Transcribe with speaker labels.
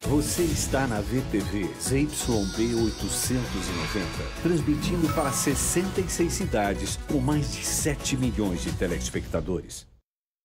Speaker 1: Você está na VTV ZYB 890, transmitindo para 66 cidades com mais de 7 milhões de telespectadores.